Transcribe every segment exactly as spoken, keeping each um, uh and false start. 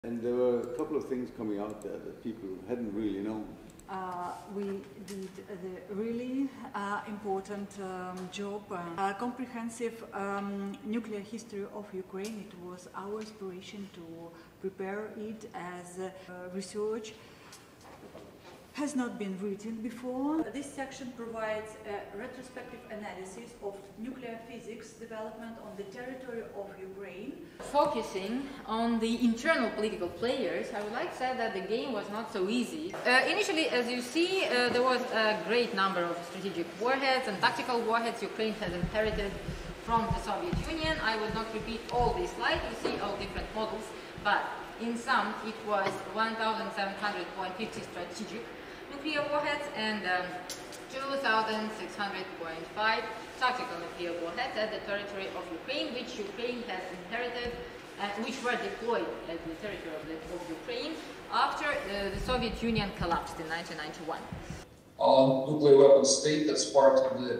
And there were a couple of things coming out there that people hadn't really known. Uh, we did the really uh, important um, job, uh, a comprehensive um, nuclear history of Ukraine. It was our aspiration to prepare it as uh, research has not been written before. This section provides a retrospective analysis of nuclear physics development on the territory of Ukraine. Focusing on the internal political players, I would like to say that the game was not so easy. Uh, initially, as you see, uh, there was a great number of strategic warheads and tactical warheads Ukraine has inherited from the Soviet Union. I will not repeat all these slides, you see all different models, but in sum it was one thousand seven hundred fifty strategic nuclear warheads and um, two thousand six hundred point five tactical nuclear warheads at the territory of Ukraine, which Ukraine has inherited, uh, which were deployed at the territory of, the, of Ukraine after uh, the Soviet Union collapsed in nineteen ninety-one. Uh, nuclear weapon state, that's part of the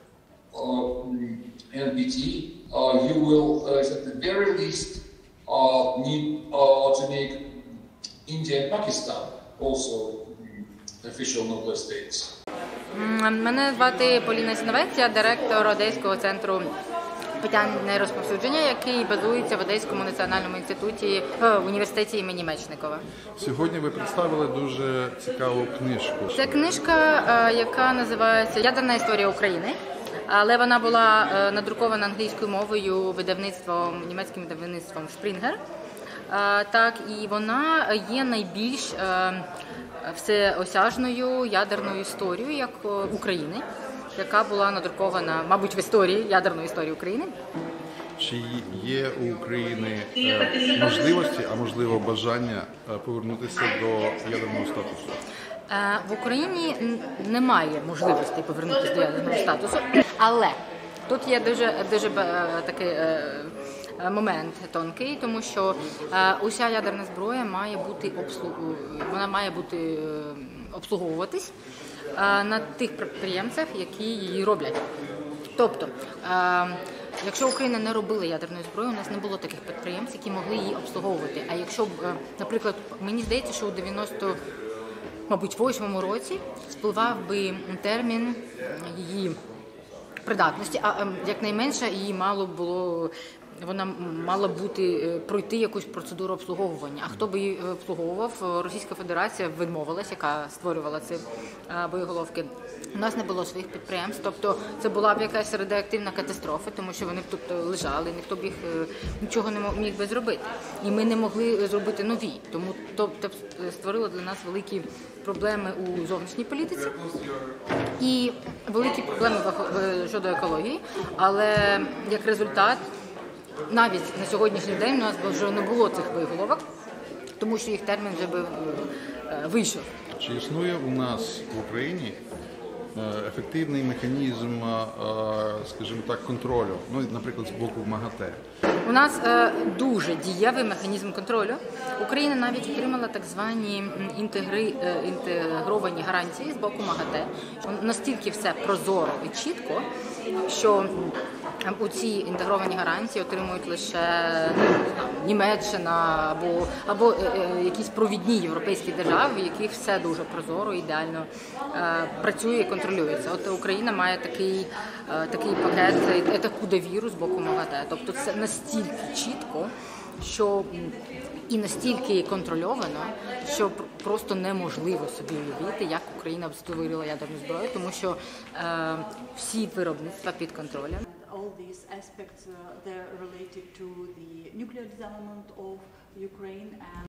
uh, N P T. Uh, you will, uh, at the very least, uh, need uh, to make India and Pakistan also official nuclear states. Мене звати Поліна Сіновець, я директор Одеського центру питань нерозповсюдження, який базується в Одеському національному інституті в університеті імені Мечникова. Сьогодні ви представили дуже цікаву книжку. Це книжка, яка називається «Ядерна історія України», але вона була надрукована англійською мовою видавництвом, німецьким видавництвом Springer. Так, і вона є найбільш всеосяжною ядерною історією як України, яка була надрукована, мабуть, в історії, ядерної історії України. Чи є у України можливості, а можливо бажання повернутися до ядерного статусу? В Україні немає можливості повернутися до ядерного статусу, але тут є дуже, дуже такий момент тонкий, тому що е, уся ядерна зброя має бути обслуг... вона має бути обслуговуватись е, на тих підприємцях, які її роблять. Тобто, е, якщо Україна не робила ядерної зброї, у нас не було таких підприємців, які могли її обслуговувати. А якщо, е, наприклад, мені здається, що у дев'яносто, мабуть, восьмому році спливав би термін її придатності, а якнайменше її мало було вона мала бути пройти якусь процедуру обслуговування. А хто би її обслуговував? Російська Федерація відмовилась, яка створювала ці боєголовки. У нас не було своїх підприємств, тобто це була б якась радіоактивна катастрофа, тому що вони б тут лежали, ніхто б їх нічого не міг би зробити. І ми не могли зробити нові, тому тобто створило для нас великі проблеми у зовнішній політиці і великі проблеми щодо екології, але як результат навіть на сьогоднішній день у нас вже не було цих боєголовок, тому що їх термін вже би вийшов. Чи існує у нас в Україні ефективний механізм, скажімо так, контролю, ну, наприклад, з боку МАГАТЕ? У нас е, дуже дієвий механізм контролю. Україна навіть отримала так звані інтегри, е, інтегровані гарантії з боку МАГАТЕ. Настільки все прозоро і чітко, що у ці інтегровані гарантії отримують лише Німеччина або, або е, якісь провідні європейські держави, в яких все дуже прозоро, ідеально е, працює і контролюється. От Україна має такий, е, такий пакет, е, таку довіру з боку МАГАТЕ. Тобто це настільки чітко, що і настільки контрольовано, що просто неможливо собі уявити, як Україна створила ядерну зброю, тому що е, всі виробництва під контролем. All these aspects uh, they're related to the nuclear development of Ukraine and